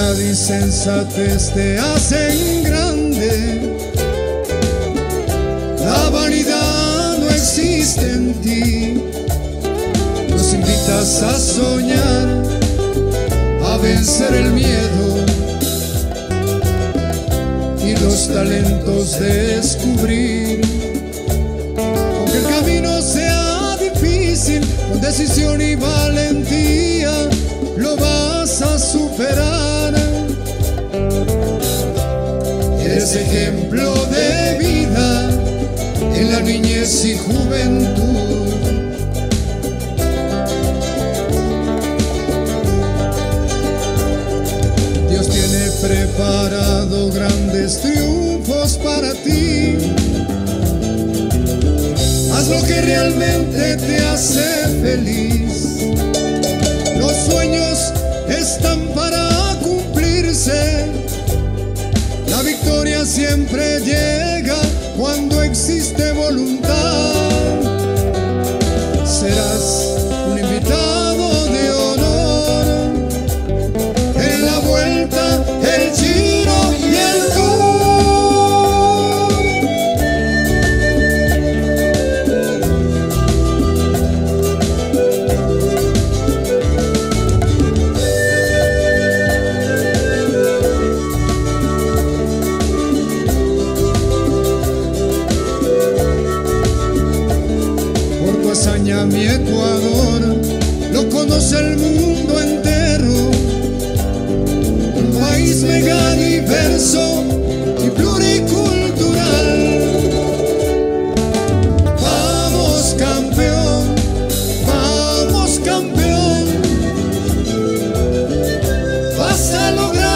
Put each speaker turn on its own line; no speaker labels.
Humildad y sensatez te hacen grande. La vanidad no existe en ti. Nos invitas a soñar, a vencer el miedo y los talentos descubrir. Aunque el camino sea difícil, con decisión y valentía lo vas a superar. Eres ejemplo de vida en la niñez y juventud. Dios tiene preparado grandes triunfos para ti. Haz lo que realmente te hace feliz. Los sueños están para cumplirse. La victoria siempre llega cuando existe voluntad. Serás un invitado de honor en la vuelta, el giro y el tour. Mi Ecuador lo conoce el mundo entero, un país mega diverso y pluricultural. Vamos campeón, vas a lograr